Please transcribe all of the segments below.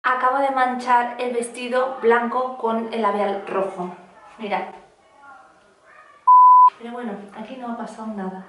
Acabo de manchar el vestido blanco con el labial rojo. Mirad. Pero bueno, aquí no ha pasado nada.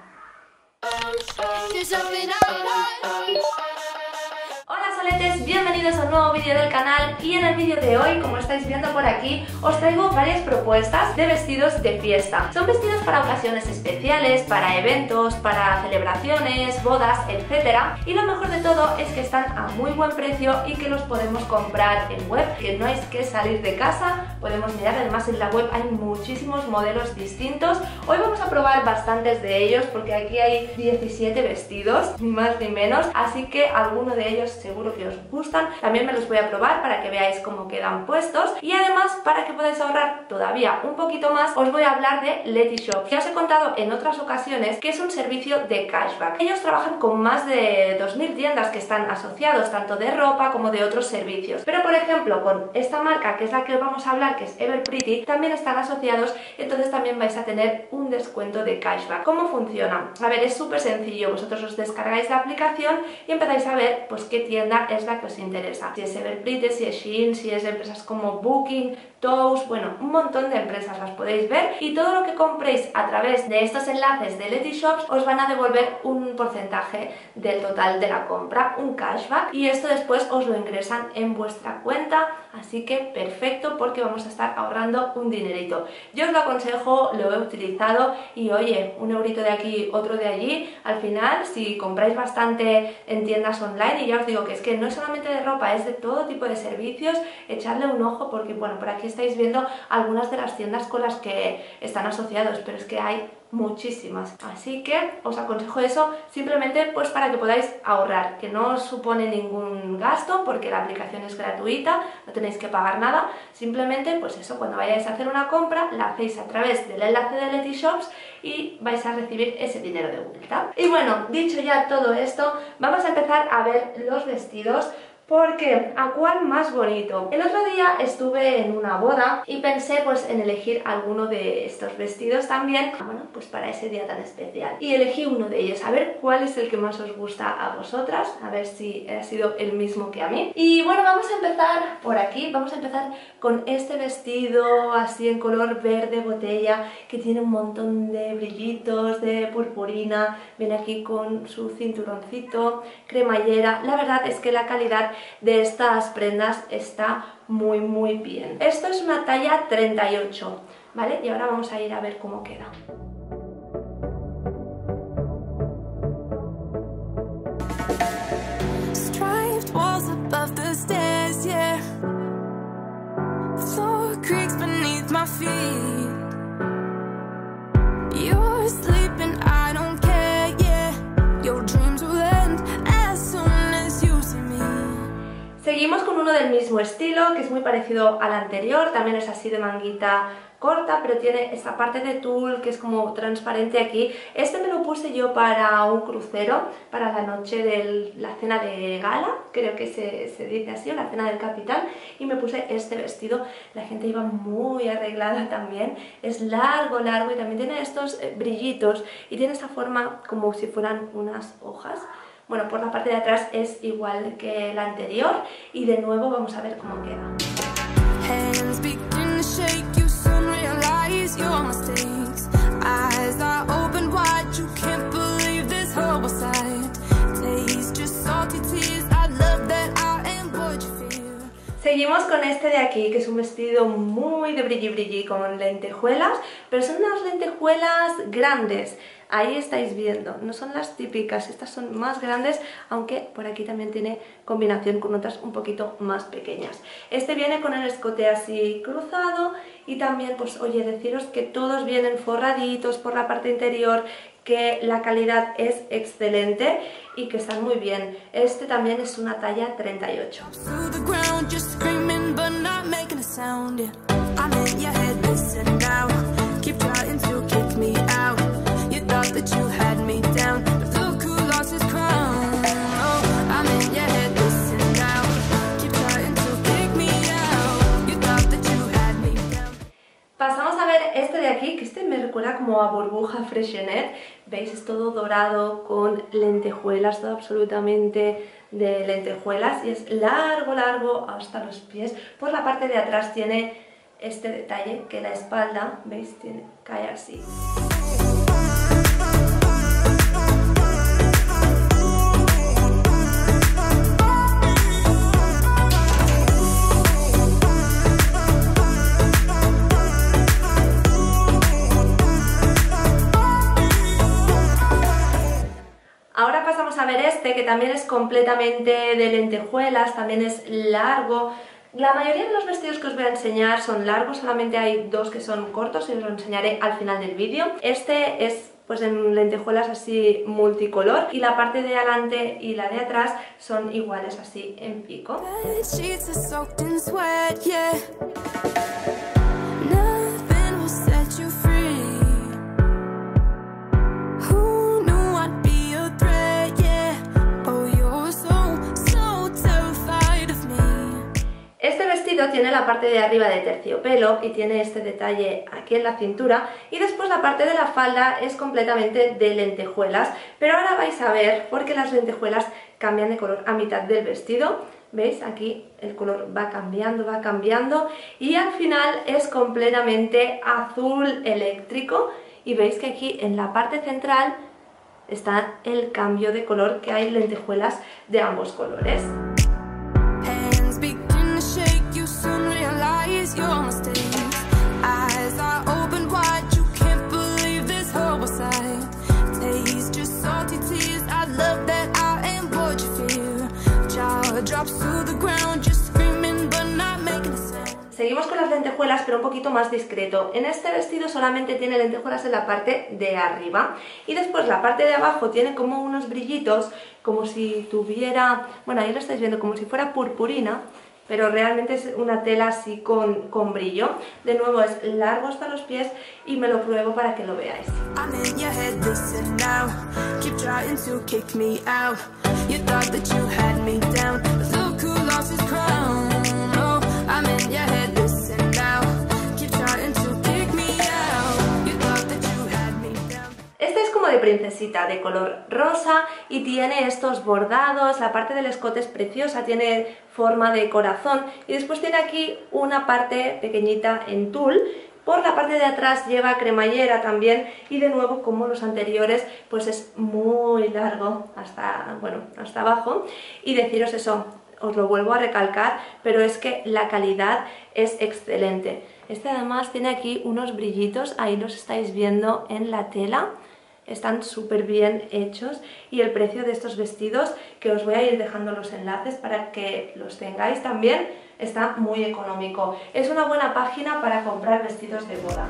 Hola soletes, bienvenidos a un nuevo vídeo del canal y en el vídeo de hoy, como estáis viendo por aquí, os traigo varias propuestas de vestidos de fiesta. Son vestidos para ocasiones especiales, para eventos, para celebraciones, bodas, etc. Y lo mejor de todo es que están a muy buen precio y que los podemos comprar en web, que no hay que salir de casa, podemos mirar, además en la web hay muchísimos modelos distintos. Hoy vamos a probar bastantes de ellos porque aquí hay 17 vestidos, ni más ni menos, así que alguno de ellos seguro que os gustan. También me los voy a probar para que veáis cómo quedan puestos y además para que podáis ahorrar todavía un poquito más os voy a hablar de Letishop. Ya os he contado en otras ocasiones que es un servicio de cashback. Ellos trabajan con más de 2000 tiendas que están asociados tanto de ropa como de otros servicios, pero por ejemplo con esta marca que es la que vamos a hablar, que es Everpretty, también están asociados, entonces también vais a tener un descuento de cashback. ¿Cómo funciona? A ver, es súper sencillo. Vosotros os descargáis la aplicación y empezáis a ver pues qué tienda es la que os interesa. Si es Everpretty, si es Shein, si es empresas como Booking, Toast, bueno, un montón de empresas las podéis ver y todo lo que compréis a través de estos enlaces de Letishop os van a devolver un porcentaje del total de la compra, un cashback, y esto después os lo ingresan en vuestra cuenta, así que perfecto porque vamos a estar ahorrando un dinerito. Yo os lo aconsejo, lo he utilizado y oye, un eurito de aquí, otro de allí, al final si compráis bastante en tiendas online, y ya os digo que es que no es solamente de ropa, es de todo tipo de servicios, echarle un ojo porque bueno, por aquí estáis viendo algunas de las tiendas con las que están asociados, pero es que hay muchísimas, así que os aconsejo eso simplemente pues para que podáis ahorrar, que no os supone ningún gasto porque la aplicación es gratuita, no tenéis que pagar nada, simplemente pues eso, cuando vayáis a hacer una compra la hacéis a través del enlace de Letyshops y vais a recibir ese dinero de vuelta. Y bueno, dicho ya todo esto, vamos a empezar a ver los vestidos. Porque, ¿a cuál más bonito? El otro día estuve en una boda y pensé pues en elegir alguno de estos vestidos también, bueno, pues para ese día tan especial. Y elegí uno de ellos, a ver cuál es el que más os gusta a vosotras, a ver si ha sido el mismo que a mí. Y bueno, vamos a empezar por aquí, vamos a empezar con este vestido así en color verde botella, que tiene un montón de brillitos, de purpurina, viene aquí con su cinturoncito, cremallera. La verdad es que la calidad de estas prendas está muy bien. Esto es una talla 38, ¿vale? Y ahora vamos a ir a ver cómo queda. Seguimos con uno del mismo estilo, que es muy parecido al anterior, también es así de manguita corta, pero tiene esta parte de tul que es como transparente aquí. Este me lo puse yo para un crucero, para la noche de la cena de gala, creo que se dice así, la cena del capitán, y me puse este vestido. La gente iba muy arreglada también, es largo y también tiene estos brillitos y tiene esta forma como si fueran unas hojas. Bueno, por la parte de atrás es igual que la anterior y de nuevo vamos a ver cómo queda. Seguimos con este de aquí, que es un vestido muy de brilli con lentejuelas, pero son unas lentejuelas grandes. Ahí estáis viendo, no son las típicas, estas son más grandes, aunque por aquí también tiene combinación con otras un poquito más pequeñas. Este viene con el escote así cruzado y también, pues oye, deciros que todos vienen forraditos por la parte interior, que la calidad es excelente y que están muy bien. Este también es una talla 38. Pasamos a ver este de aquí, que este me recuerda como a burbuja Freshenet. Veis, es todo dorado con lentejuelas, todo absolutamente de lentejuelas y es largo, largo hasta los pies. Por la parte de atrás tiene este detalle que la espalda, ¿veis? Cae así. Ahora pasamos a ver este, que también es completamente de lentejuelas, también es largo. La mayoría de los vestidos que os voy a enseñar son largos, solamente hay dos que son cortos y os lo enseñaré al final del vídeo. Este es pues en lentejuelas así multicolor y la parte de adelante y la de atrás son iguales así en pico. Este vestido tiene la parte de arriba de terciopelo y tiene este detalle aquí en la cintura y después la parte de la falda es completamente de lentejuelas, pero ahora vais a ver por qué las lentejuelas cambian de color a mitad del vestido. ¿Veis? Aquí el color va cambiando y al final es completamente azul eléctrico y veis que aquí en la parte central está el cambio de color, que hay lentejuelas de ambos colores. Seguimos con las lentejuelas, pero un poquito más discreto. En este vestido solamente tiene lentejuelas en la parte de arriba y después la parte de abajo tiene como unos brillitos, como si tuviera, bueno, ahí lo estáis viendo, como si fuera purpurina, pero realmente es una tela así con brillo. De nuevo es largo hasta los pies y me lo pruebo para que lo veáis. Este es como de princesita, de color rosa y tiene estos bordados, la parte del escote es preciosa, tiene forma de corazón y después tiene aquí una parte pequeñita en tul. Por la parte de atrás lleva cremallera también y de nuevo, como los anteriores, pues es muy largo hasta, bueno, hasta abajo. Y deciros eso, os lo vuelvo a recalcar, pero es que la calidad es excelente. Este además tiene aquí unos brillitos, ahí los estáis viendo en la tela. Están súper bien hechos y el precio de estos vestidos, que os voy a ir dejando los enlaces para que los tengáis también, está muy económico. Es una buena página para comprar vestidos de boda.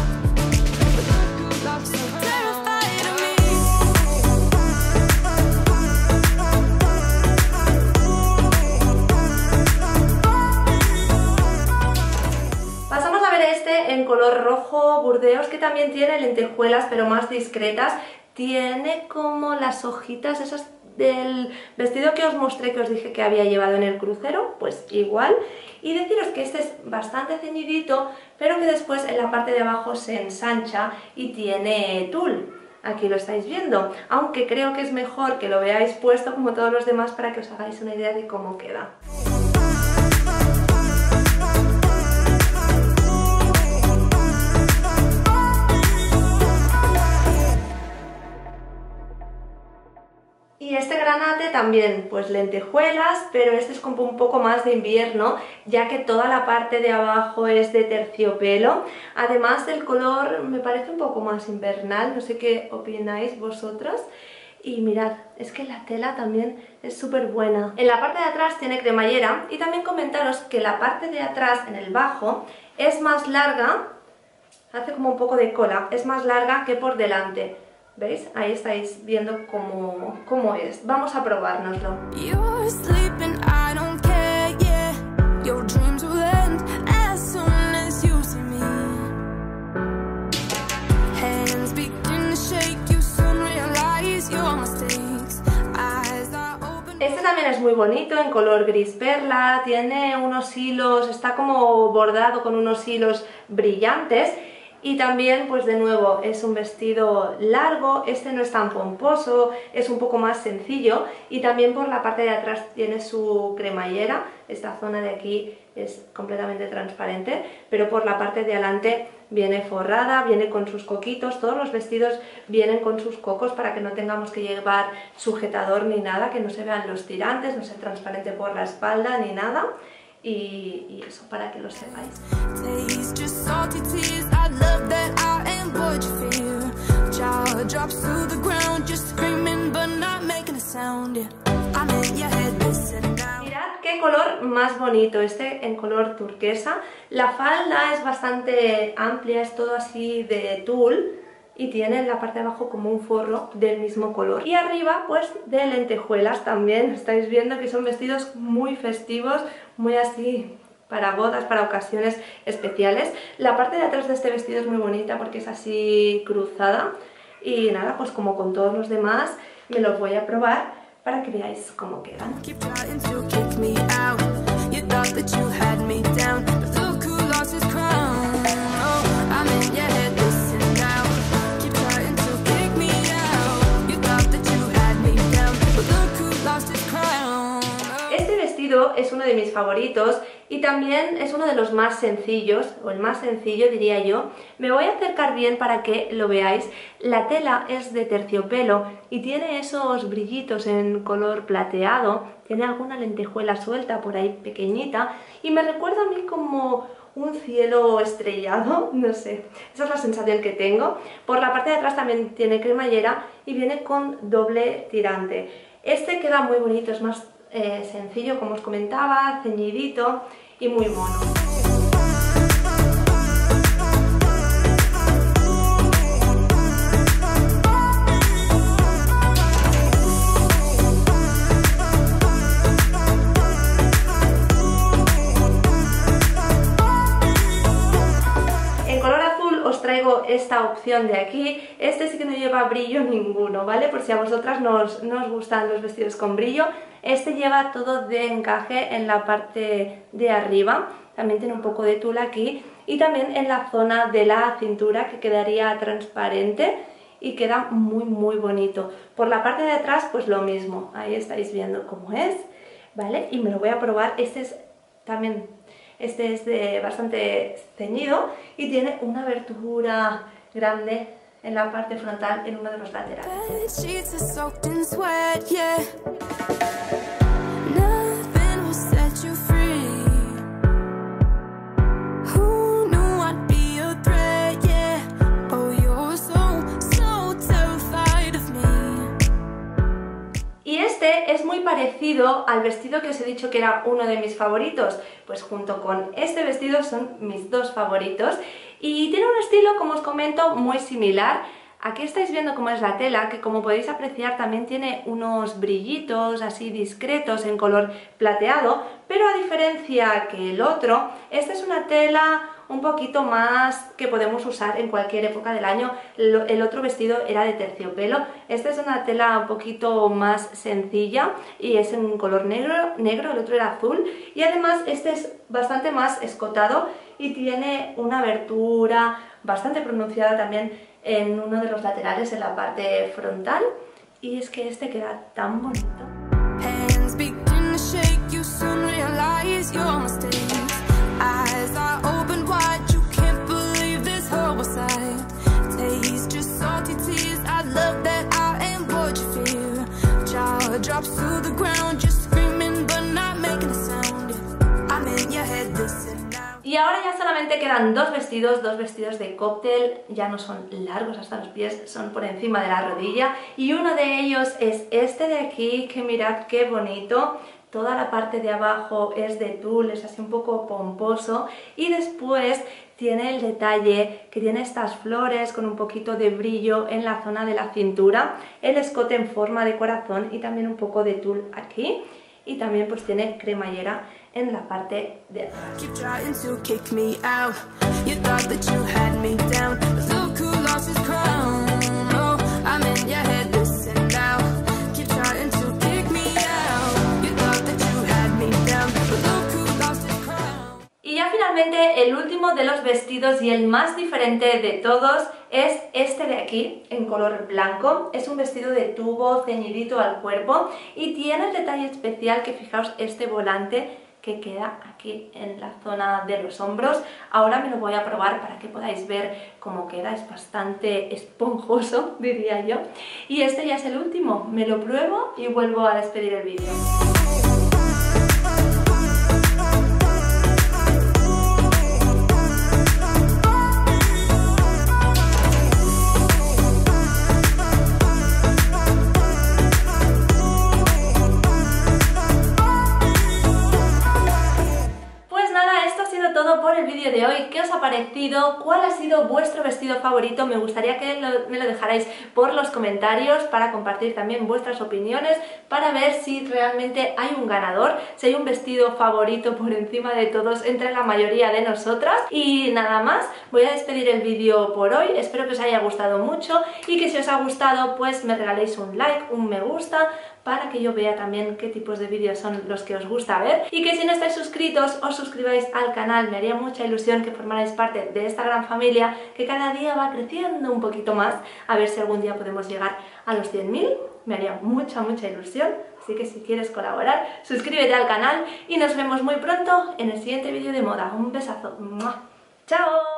Pasamos a ver este en color rojo burdeos, que también tiene lentejuelas pero más discretas. Tiene como las hojitas esas del vestido que os mostré, que os dije que había llevado en el crucero, pues igual. Y deciros que este es bastante ceñidito, pero que después en la parte de abajo se ensancha y tiene tul. Aquí lo estáis viendo, aunque creo que es mejor que lo veáis puesto como todos los demás para que os hagáis una idea de cómo queda. Y este granate también, pues lentejuelas, pero este es como un poco más de invierno, ya que toda la parte de abajo es de terciopelo. Además del color me parece un poco más invernal, no sé qué opináis vosotros. Y mirad, es que la tela también es súper buena. En la parte de atrás tiene cremallera y también comentaros que la parte de atrás, en el bajo, es más larga, hace como un poco de cola, es más larga que por delante. ¿Veis? Ahí estáis viendo cómo es. Vamos a probárnoslo. Este también es muy bonito, en color gris perla, tiene unos hilos, está como bordado con unos hilos brillantes. Y también, pues de nuevo, es un vestido largo, este no es tan pomposo, es un poco más sencillo, y también por la parte de atrás tiene su cremallera. Esta zona de aquí es completamente transparente, pero por la parte de adelante viene forrada, viene con sus coquitos. Todos los vestidos vienen con sus cocos para que no tengamos que llevar sujetador ni nada, que no se vean los tirantes, no sea transparente por la espalda ni nada. Y eso, para que lo sepáis. Mirad qué color más bonito, este en color turquesa. La falda es bastante amplia, es todo así de tul, y tiene en la parte de abajo como un forro del mismo color. Y arriba pues de lentejuelas también. Estáis viendo que son vestidos muy festivos, muy así para bodas, para ocasiones especiales. La parte de atrás de este vestido es muy bonita porque es así cruzada. Y nada, pues como con todos los demás me los voy a probar para que veáis cómo quedan. Es uno de mis favoritos y también es uno de los más sencillos, o el más sencillo diría yo. Me voy a acercar bien para que lo veáis. La tela es de terciopelo y tiene esos brillitos en color plateado, tiene alguna lentejuela suelta por ahí pequeñita y me recuerda a mí como un cielo estrellado, no sé, esa es la sensación que tengo. Por la parte de atrás también tiene cremallera y viene con doble tirante. Este queda muy bonito, es más sencillo, como os comentaba, ceñidito y muy mono. En color azul os traigo esta opción de aquí. Este sí que no lleva brillo ninguno, ¿vale? Por si a vosotras no os gustan los vestidos con brillo. Este lleva todo de encaje en la parte de arriba, también tiene un poco de tul aquí y también en la zona de la cintura, que quedaría transparente y queda muy bonito. Por la parte de atrás pues lo mismo, ahí estáis viendo cómo es, ¿vale? Y me lo voy a probar. Este es de bastante ceñido y tiene una abertura grande en la parte frontal en uno de los laterales. Y este es muy parecido al vestido que os he dicho que era uno de mis favoritos, pues junto con este vestido son mis dos favoritos y tiene un estilo, como os comento, muy similar. Aquí estáis viendo cómo es la tela, que como podéis apreciar también tiene unos brillitos así discretos en color plateado, pero a diferencia que el otro, esta es una tela un poquito más que podemos usar en cualquier época del año. El otro vestido era de terciopelo, esta es una tela un poquito más sencilla y es en color negro, el otro era azul, y además este es bastante más escotado y tiene una abertura bastante pronunciada también en uno de los laterales, en la parte frontal, y es que este queda tan bonito. Y ahora ya solamente quedan dos vestidos de cóctel, ya no son largos hasta los pies, son por encima de la rodilla, y uno de ellos es este de aquí, que mirad qué bonito. Toda la parte de abajo es de tul, es así un poco pomposo, y después tiene el detalle que tiene estas flores con un poquito de brillo en la zona de la cintura, el escote en forma de corazón y también un poco de tul aquí, y también pues tiene cremallera en la parte de atrás. Y ya finalmente finalmente el último de los vestidos y el más diferente de todos es este de aquí, en color blanco. Es un vestido de tubo ceñidito al cuerpo y tiene el detalle especial que fijaos este volante que queda aquí en la zona de los hombros. Ahora me lo voy a probar para que podáis ver cómo queda, es bastante esponjoso, diría yo. Y este ya es el último, me lo pruebo y vuelvo a despedir el vídeo. Todo por el vídeo de hoy. ¿Qué os ha parecido? ¿Cuál ha sido vuestro vestido favorito? Me gustaría que me lo dejarais por los comentarios para compartir también vuestras opiniones, para ver si realmente hay un ganador, si hay un vestido favorito por encima de todos entre la mayoría de nosotras. Y nada más, voy a despedir el vídeo por hoy. Espero que os haya gustado mucho y que si os ha gustado pues me regaléis un like, un me gusta, para que yo vea también qué tipos de vídeos son los que os gusta ver, y que si no estáis suscritos os suscribáis al canal. Me haría mucha ilusión que formarais parte de esta gran familia que cada día va creciendo un poquito más, a ver si algún día podemos llegar a los 100.000, me haría mucha ilusión. Así que si quieres colaborar, suscríbete al canal y nos vemos muy pronto en el siguiente vídeo de moda. Un besazo. ¡Chao!